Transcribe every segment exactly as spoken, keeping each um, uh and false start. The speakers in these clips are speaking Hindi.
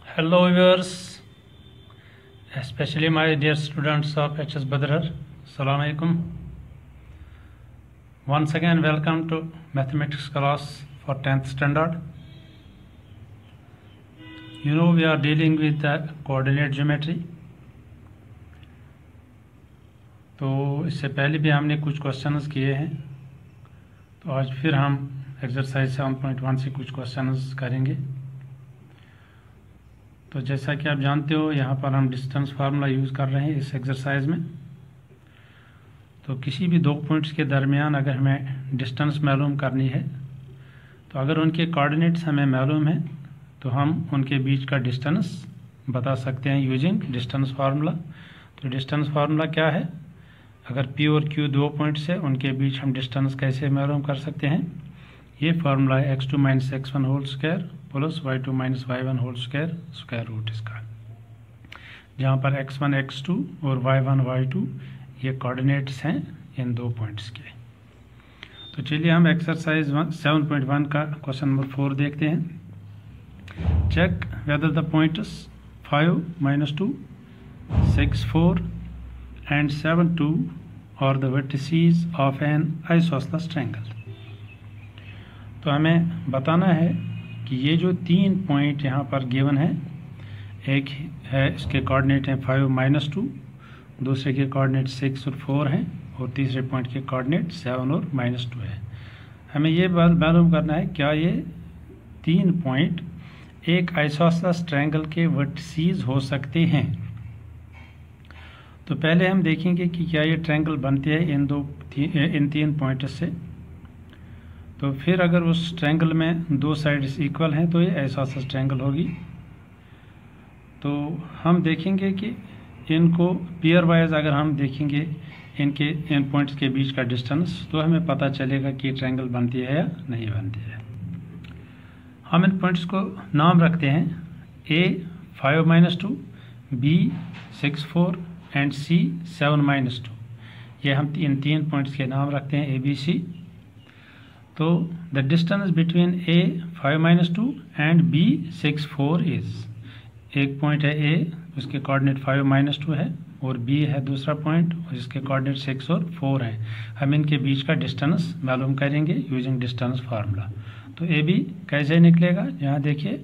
Hello viewers, especially my dear students of H S Badrar. Assalamu alaikum. Once again welcome to mathematics class for tenth standard. You know we are dealing with the coordinate geometry. तो इससे पहले भी हमने कुछ क्वेश्चंस किए हैं, तो आज फिर हम एक्सरसाइज सेवन पॉइंट वन से कुछ क्वेश्चंस करेंगे। तो जैसा कि आप जानते हो यहाँ पर हम डिस्टेंस फार्मूला यूज़ कर रहे हैं इस एक्सरसाइज में। तो किसी भी दो पॉइंट्स के दरमियान अगर हमें डिस्टेंस मालूम करनी है, तो अगर उनके कोऑर्डिनेट्स हमें मालूम है तो हम उनके बीच का डिस्टेंस बता सकते हैं यूजिंग डिस्टेंस फार्मूला। तो डिस्टेंस फार्मूला क्या है? अगर P और Q दो पॉइंट्स है, उनके बीच हम डिस्टेंस कैसे मालूम कर सकते हैं? ये फार्मूला है x two minus x one whole square plus Y two minus Y one whole square square root इसका, जहाँ पर एक्स वन एक्स टू और वाई वन वाई टू ये कोऑर्डिनेट्स हैं इन दो पॉइंट्स के। तो चलिए हम एक्सरसाइज सेवन पॉइंट वन का क्वेश्चन नंबर फोर देखते हैं। Check whether the points five minus two six four and seven two और the vertices of N isosceles triangle. तो हमें बताना है कि ये जो तीन पॉइंट यहाँ पर गिवन है, एक है इसके कोऑर्डिनेट हैं फाइव माइनस टू, दूसरे के कोऑर्डिनेट सिक्स और फोर हैं, और तीसरे पॉइंट के कोऑर्डिनेट सेवन और माइनस टू है। हमें ये मालूम करना है क्या ये तीन पॉइंट एक आइसोसेलेस ट्रायंगल के वर्टिसेस हो सकते हैं। तो पहले हम देखेंगे कि क्या ये ट्रायंगल बनते हैं इन दो ती, इन तीन पॉइंट से। तो फिर अगर उस ट्रायंगल में दो साइड्स इक्वल हैं तो ये आइसोसेलेस ट्रायंगल होगी। तो हम देखेंगे कि इनको पेयर वाइज अगर हम देखेंगे इनके इन पॉइंट्स के बीच का डिस्टेंस, तो हमें पता चलेगा कि ट्रायंगल बनती है या नहीं बनती है। हम इन पॉइंट्स को नाम रखते हैं A five minus two, B six four and C seven minus two. ये हम इन तीन पॉइंट्स के नाम रखते हैं ए बी सी। तो the distance between A five minus two and B six four is, एक पॉइंट है ए उसके कोऑर्डिनेट फाइव माइनस टू है, और बी है दूसरा पॉइंट और इसके कोऑर्डिनेट सिक्स और फोर है। हम इनके बीच का डिस्टेंस मालूम करेंगे यूजिंग डिस्टेंस फार्मूला। तो ए बी कैसे निकलेगा? यहाँ देखिए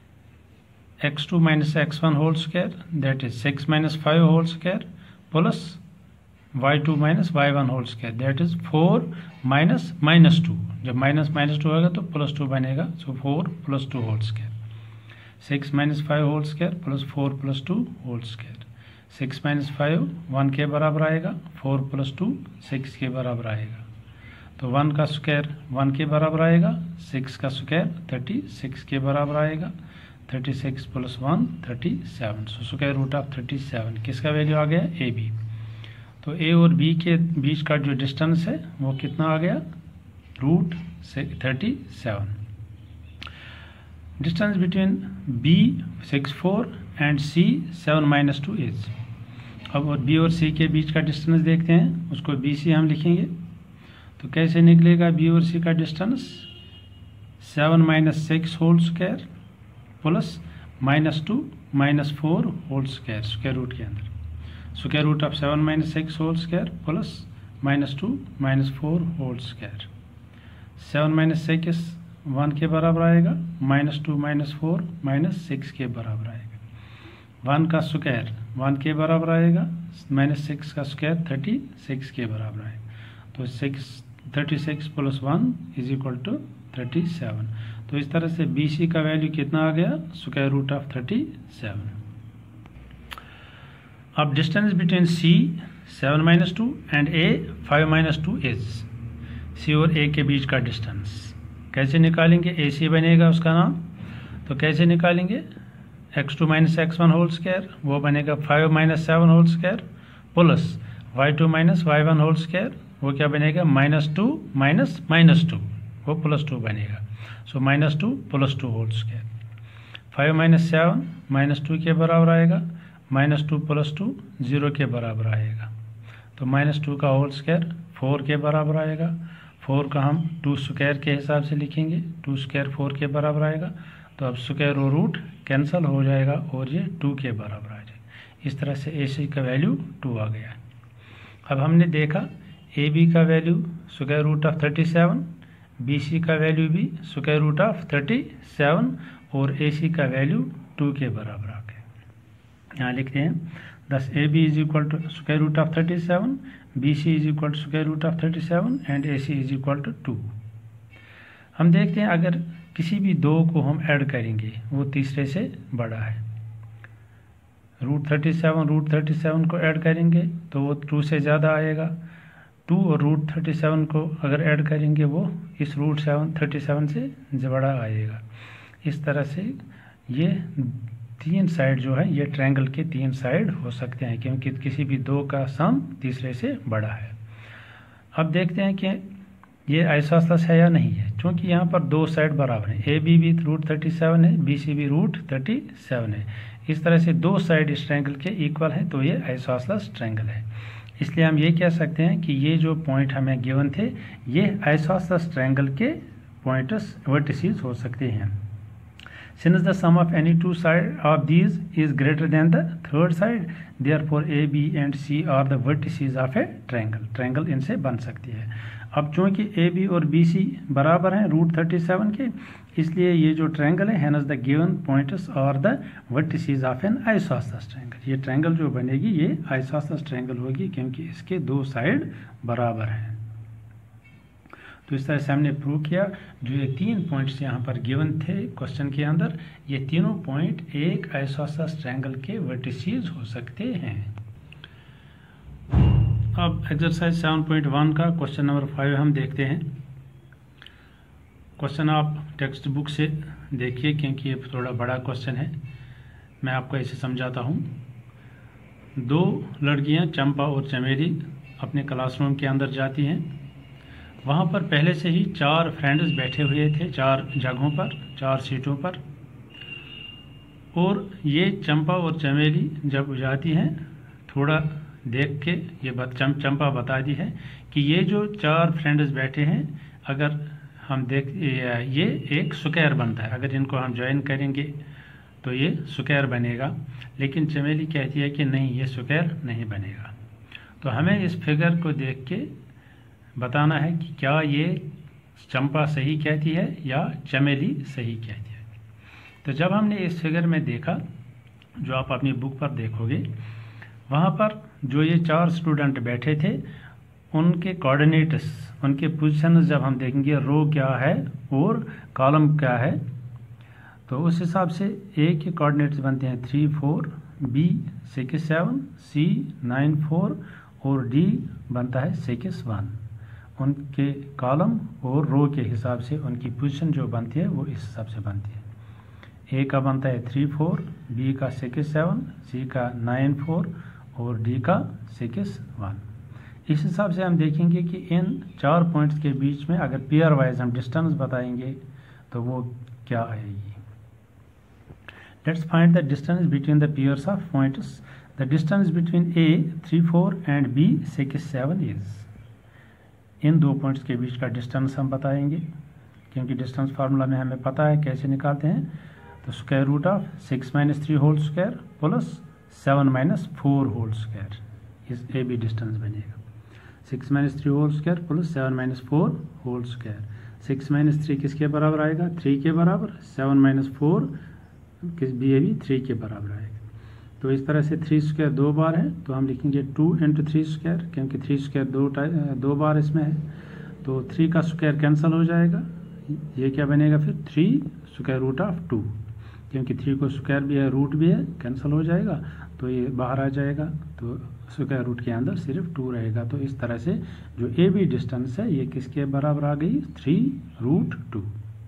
x two minus x one whole square that is six minus five whole square plus Y two minus Y one whole square that is four minus minus two. जब माइनस माइनस टू होगा तो प्लस टू बनेगा, so four plus two whole square. Six minus five whole square plus four plus two whole square. Six minus five one के बराबर आएगा, फोर प्लस टू सिक्स के बराबर आएगा। तो वन का स्क्वायर वन के बराबर आएगा, सिक्स का स्क्वायर थर्टी सिक्स के बराबर आएगा, thirty six plus one thirty seven. So square root of thirty seven किसका वैल्यू आ गया? A B. तो ए और बी के बीच का जो डिस्टेंस है वो कितना आ गया? रूट से thirty seven. Distance between B six four and C seven minus two is. अब और बी और सी के बीच का डिस्टेंस देखते हैं, उसको बी सी हम लिखेंगे। तो कैसे निकलेगा बी और सी का distance? Seven minus six whole square plus minus two minus four whole square square root के अंदर। Square root of seven minus six whole square plus minus two minus four whole square. Seven minus six one के बराबर आएगा, minus two minus four minus six के बराबर आएगा। वन का स्क्वायर वन के बराबर आएगा, माइनस सिक्स का स्क्वायर थर्टी सिक्स के बराबर आएगा। तो six thirty six plus one is equal to thirty seven. तो इस तरह से बी सी का वैल्यू कितना आ गया? Square root of thirty seven. अब distance between C seven minus two and A five minus two is, C और ए के बीच का डिस्टेंस कैसे निकालेंगे? ए सी बनेगा उसका नाम। तो कैसे निकालेंगे? X two minus x one whole square वो बनेगा five minus seven whole square plus Y two minus Y one whole square वो क्या बनेगा? Minus two minus minus two वो प्लस टू बनेगा। So minus two plus two whole square. Five minus seven minus two के बराबर आएगा, minus two plus two zero के बराबर आएगा। तो माइनस टू का होल स्क्वायर फोर के बराबर आएगा। फोर का हम टू स्क्वायर के हिसाब से लिखेंगे, टू स्क्वायर फोर के बराबर आएगा। तो अब स्क्वायर और रूट कैंसिल हो जाएगा और ये टू के बराबर आ जाएगा। इस तरह से ए सी का वैल्यू टू आ गया। अब हमने देखा ए बी का value square root of thirty seven, B C का वैल्यू भी square root of thirty seven और ए सी का वैल्यू टू के बराबर आ गया। यहाँ लिखते हैं thus A B is equal to square root of thirty seven, B C is equal to square root of thirty seven and A C is equal to two. हम देखते हैं अगर किसी भी दो को हम ऐड करेंगे वो तीसरे से बड़ा है। Root thirty seven root thirty seven को ऐड करेंगे तो वो टू से ज़्यादा आएगा। टू और रूट थर्टी सेवन को अगर ऐड करेंगे वो इस रूट सेवन थर्टी सेवन से बड़ा आएगा। इस तरह से ये तीन साइड जो है ये ट्रायंगल के तीन साइड हो सकते हैं क्योंकि किसी भी दो का सम तीसरे से बड़ा है। अब देखते हैं कि ये आइसोसेलेस है या नहीं है, क्योंकि यहाँ पर दो साइड बराबर हैं। ए बी भी रूट थर्टी सेवन है, बी सी भी रूट थर्टी सेवन है। इस तरह से दो साइड इस ट्रायंगल के इक्वल हैं तो ये आइसोसेलेस ट्रायंगल है। इसलिए हम ये कह सकते हैं कि ये जो पॉइंट हमें गिवन थे ये आइसोसेलेस ट्रायंगल के पॉइंट्स वर्टिसेस हो सकते हैं। Since the sum of any two sides of these is greater than the third side, therefore A, B and C are the vertices of a triangle. Triangle इनसे बन सकती है। अब चूंकि A, B और B, C बराबर हैं रूट थर्टी सेवन के, इसलिए ये जो ट्रायंगल है hence the given points are the vertices of an isosceles triangle। ये ट्रायंगल जो बनेगी ये isosceles ट्रायंगल होगी क्योंकि इसके दो साइड बराबर हैं। तो इस तरह से हमने प्रूव किया जो ये तीन पॉइंट्स यहाँ पर गिवन थे क्वेश्चन के अंदर, ये तीनों पॉइंट एक आइसोसेलेस ट्रायंगल के वर्टिसेस हो सकते हैं। अब एक्सरसाइज सेवन पॉइंट वन का क्वेश्चन नंबर फाइव हम देखते हैं। क्वेश्चन आप टेक्स्ट बुक से देखिए क्योंकि ये थोड़ा बड़ा क्वेश्चन है। मैं आपको ऐसे समझाता हूँ। दो लड़कियाँ चंपा और चमेली अपने क्लासरूम के अंदर जाती हैं। वहाँ पर पहले से ही चार फ्रेंड्स बैठे हुए थे, चार जगहों पर, चार सीटों पर। और ये चंपा और चमेली जब जाती हैं थोड़ा देख के ये बत, चम, चंपा बताती है कि ये जो चार फ्रेंड्स बैठे हैं अगर हम देख ये एक स्क्वायर बनता है, अगर इनको हम ज्वाइन करेंगे तो ये स्क्वायर बनेगा। लेकिन चमेली कहती है कि नहीं, ये स्क्वायर नहीं बनेगा। तो हमें इस फिगर को देख के बताना है कि क्या ये चंपा सही कहती है या चमेली सही कहती है। तो जब हमने इस फिगर में देखा, जो आप अपनी बुक पर देखोगे, वहाँ पर जो ये चार स्टूडेंट बैठे थे उनके कोऑर्डिनेट्स, उनके पोजीशंस जब हम देखेंगे, रो क्या है और कॉलम क्या है, तो उस हिसाब से ए के कोऑर्डिनेट्स बनते हैं three four, B six seven, C nine four और डी बनता है सिक्स वन। उनके कॉलम और रो के हिसाब से उनकी पोजीशन जो बनती है वो इस हिसाब से बनती है। ए का बनता है थ्री फोर, बी का सिक्स सेवन, सी का नाइन फोर और डी का सिक्स वन। इस हिसाब से हम देखेंगे कि इन चार पॉइंट्स के बीच में अगर पेयर वाइज हम डिस्टेंस बताएंगे तो वो क्या आएगी। Let's find the distance between the pairs of points. The distance between A three four and B six seven is. इन दो पॉइंट्स के बीच का डिस्टेंस हम बताएंगे क्योंकि डिस्टेंस फार्मूला में हमें पता है कैसे निकालते हैं। तो square root of six minus three whole square plus seven minus four whole square, इस ए बी डिस्टेंस बनेगा। Six minus three whole square plus seven minus four whole square. Six minus three किसके बराबर आएगा? थ्री के बराबर। सेवन माइनस फोर किस बी ए बी थ्री के बराबर आएगा। तो इस तरह से थ्री स्क्वायर दो बार है तो हम लिखेंगे टू इंटू थ्री स्क्वायर, क्योंकि थ्री स्क्वायर दो दो बार इसमें है तो थ्री का स्क्वायर कैंसिल हो जाएगा। ये क्या बनेगा फिर? Three square root of two, क्योंकि थ्री को स्क्वायर भी है रूट भी है, कैंसिल हो जाएगा तो ये बाहर आ जाएगा। तो स्क्वायर रूट के अंदर सिर्फ टू रहेगा। तो इस तरह से जो ए बी डिस्टेंस है ये किसके बराबर आ गई? Three root two.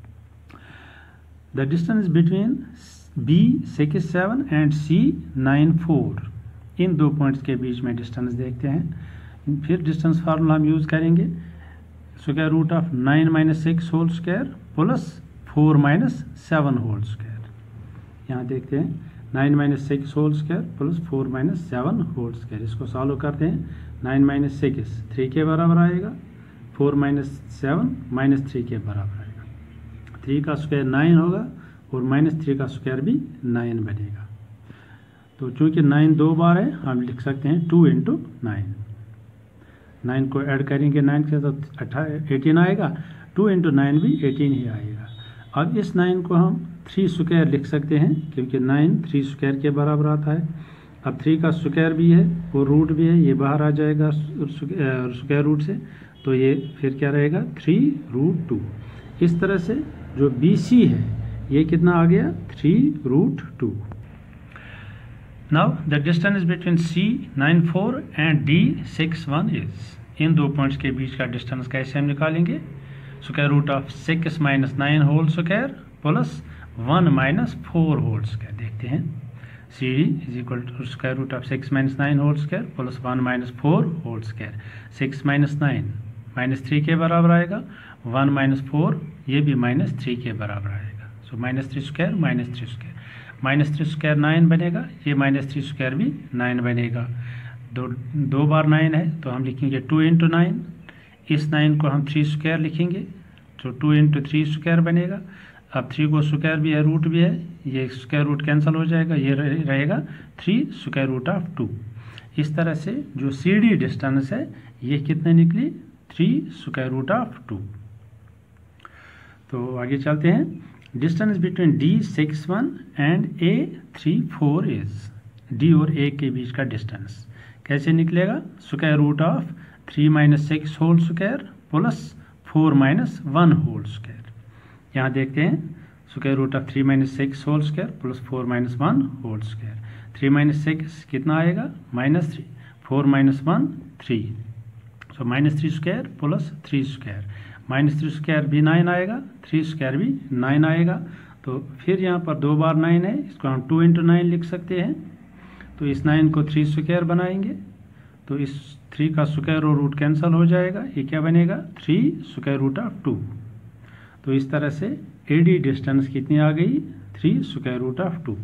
The distance between B six seven and C nine four, इन दो पॉइंट्स के बीच में डिस्टेंस देखते हैं। फिर डिस्टेंस फार्मूला हम यूज़ करेंगे, square root of nine minus six whole square plus four minus seven whole square. यहाँ देखते हैं nine minus six whole square plus four minus seven whole square. इसको सॉल्व करते हैं। नाइन माइनस सिक्स थ्री के बराबर आएगा, four minus seven minus three के बराबर आएगा। थ्री का स्क्वायर नाइन होगा और माइनस थ्री का स्क्वायर भी नाइन बनेगा। तो चूंकि नाइन दो बार है, हम लिख सकते हैं टू इंटू नाइन। नाइन को ऐड करेंगे नाइन से तो अट्ठा एटीन आएगा, टू इंटू नाइन भी एटीन ही आएगा। अब इस नाइन को हम थ्री स्क्वायर लिख सकते हैं, क्योंकि नाइन थ्री स्क्वायर के बराबर आता है। अब थ्री का स्क्वायर भी है और रूट भी है, ये बाहर आ जाएगा स्क्वायर रूट से, तो ये फिर क्या रहेगा थ्री रूट टू। इस तरह से जो बी सी है ये कितना आ गया three root two. Now the distance between C nine four and D six one is. इन दो पॉइंट्स के बीच का डिस्टेंस कैसे हम निकालेंगे? Square root of six minus nine whole square plus one minus four whole square. देखते हैं C D is equal to square root of six minus nine whole square plus one minus four whole square. Six minus nine minus three के बराबर आएगा, वन माइनस फोर ये भी माइनस थ्री के बराबर आएगा। So minus three square minus three square, minus three square nine बनेगा, ये माइनस थ्री स्क्वायर भी नाइन बनेगा। दो दो बार नाइन है तो हम लिखेंगे टू इंटू नाइन। इस नाइन को हम थ्री स्क्वायर लिखेंगे तो टू इंटू थ्री स्क्वायर बनेगा। अब थ्री को स्क्वायर भी है रूट भी है, ये स्क्वायर रूट कैंसिल हो जाएगा, ये रहेगा three square root of two. इस तरह से जो सी डी डिस्टेंस है ये कितने निकली three square root of two. तो आगे चलते हैं। Distance between D six one and A three four is. D और ए के बीच का डिस्टेंस कैसे निकलेगा? Square root of three minus six whole square plus four minus one whole square. यहाँ देखते हैं square root of three minus six whole square plus four minus one whole square. Three minus six कितना आएगा minus three, four minus one three, so minus three square plus three square. Minus three square भी नाइन आएगा, थ्री स्क्वायर भी नाइन आएगा। तो फिर यहाँ पर दो बार नाइन है, इसको हम टू इंटू नाइन लिख सकते हैं। तो इस नाइन को थ्री स्क्वायर बनाएंगे तो इस थ्री का स्क्वायर और रूट कैंसिल हो जाएगा, ये क्या बनेगा three square root of two. तो इस तरह से ए डी डिस्टेंस कितनी आ गई three square root of two.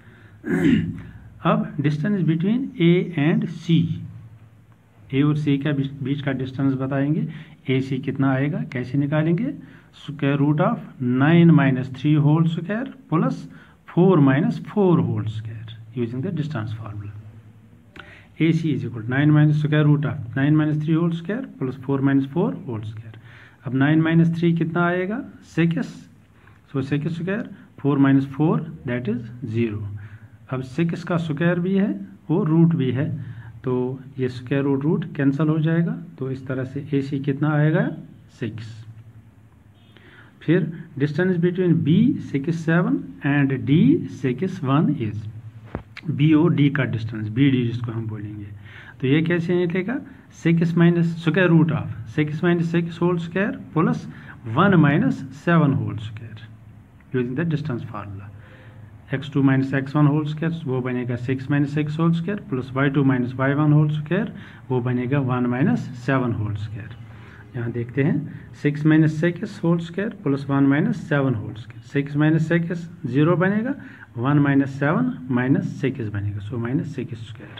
अब distance between A and C, A और सी का बीच का डिस्टेंस बताएंगे। ए सी कितना आएगा, कैसे निकालेंगे? Square root of nine minus three whole square plus four minus four whole square using the distance formula. A C is equal nine minus square root of nine minus three whole square plus four minus four whole square. अब नाइन माइनस थ्री कितना आएगा six, so six square, four minus four that is zero. अब सिक्स का स्क्वायर भी है और रूट भी है, तो ये स्क्वायर रूट रूट कैंसिल हो जाएगा। तो इस तरह से ए सी कितना आएगा सिक्स। फिर distance between B six seven and D six one is. B और डी का डिस्टेंस, बी डी जिसको हम बोलेंगे, तो ये कैसे निकलेगा? Six minus square root of six minus six whole square plus one minus seven whole square using the distance formula. X two minus x one whole square वो बनेगा six minus six whole square plus Y two minus Y one whole square वो बनेगा one minus seven whole square. यहाँ देखते हैं six minus six whole square plus one minus seven whole square. Six minus six zero बनेगा, one minus seven minus six बनेगा, सो माइनस सिक्स स्क्वायर।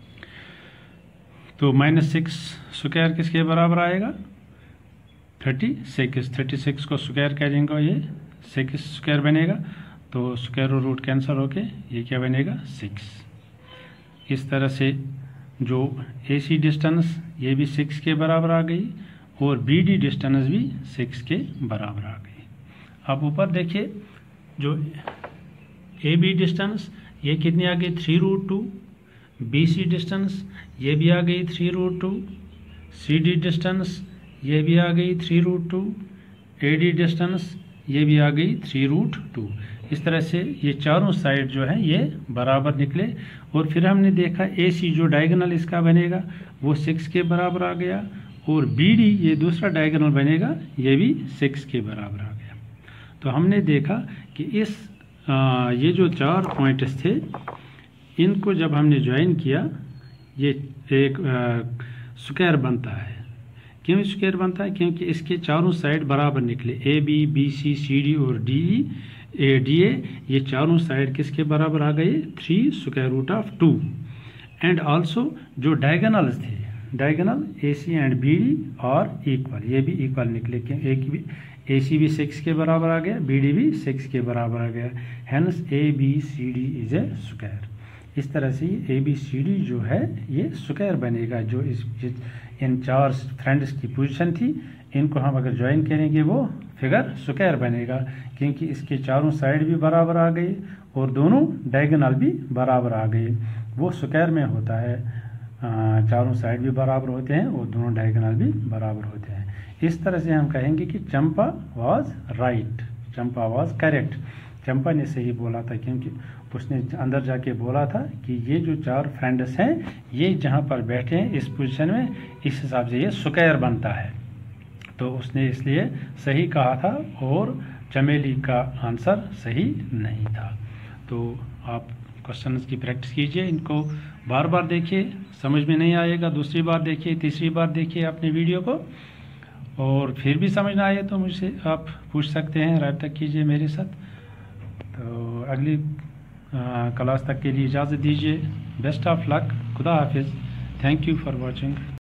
तो माइनस सिक्स स्क्वायर किसके बराबर आएगा? Thirty six. थर्टी सिक्स को स्क्वायर करेंगे ये सिक्स स्क्वायर बनेगा, तो स्क्वायर और रूट कैंसिल होके ये क्या बनेगा सिक्स। इस तरह से जो ए सी डिस्टेंस ये भी सिक्स के बराबर आ गई और बी डी डिस्टेंस भी सिक्स के बराबर आ गई। अब ऊपर देखिए जो ए बी डिस्टेंस ये कितनी आ गई three root two, B C distance ये भी आ गई three root two, C D distance ये भी आ गई three root two, A D distance ये भी आ गई थ्री रूट टू। इस तरह से ये चारों साइड जो है ये बराबर निकले। और फिर हमने देखा ए सी जो डायगोनल इसका बनेगा वो सिक्स के बराबर आ गया और बी डी ये दूसरा डायगोनल बनेगा ये भी सिक्स के बराबर आ गया। तो हमने देखा कि इस आ, ये जो चार पॉइंट्स थे इनको जब हमने ज्वाइन किया ये एक स्क्वायर बनता है। क्यों स्क्वायर बनता है? क्योंकि इसके चारों साइड बराबर निकले, A B B C C D और डी ए डी ए ये चारों साइड किसके बराबर आ गए three square root of two. And also जो डायगोनल्स थे diagonal A C and B D और इक्वल ये भी इक्वल निकले। क्यों? एक भी ए सी भी सिक्स के बराबर आ गया, बी डी भी सिक्स के बराबर आ गया। Hence A B C D is a square. इस तरह से ए बी सी डी जो है ये स्क्वायर बनेगा। जो इस इन चार फ्रेंड्स की पोजीशन थी, इनको हम अगर ज्वाइन करेंगे वो फिगर स्क्वायर बनेगा, क्योंकि इसके चारों साइड भी बराबर आ गए और दोनों डायगोनल भी बराबर आ गए। वो स्क्वायर में होता है, चारों साइड भी बराबर होते हैं और दोनों डायगोनल भी बराबर होते हैं। इस तरह से हम कहेंगे कि Champa was right, Champa was correct. Champa ने सही बोला था, क्योंकि उसने अंदर जाके बोला था कि ये जो चार फ्रेंड्स हैं ये जहाँ पर बैठे हैं इस पोजीशन में, इस हिसाब से ये स्क्वायर बनता है। तो उसने इसलिए सही कहा था और चमेली का आंसर सही नहीं था। तो आप क्वेश्चंस की प्रैक्टिस कीजिए, इनको बार बार देखिए, समझ में नहीं आएगा दूसरी बार देखिए, तीसरी बार देखिए अपने वीडियो को, और फिर भी समझ ना आए तो मुझसे आप पूछ सकते हैं, राब्ता कीजिए मेरे साथ। तो अगली आ, क्लास तक के लिए इजाज़त दीजिए। बेस्ट ऑफ लक, खुदा हाफिज़, थैंक यू फॉर वॉचिंग।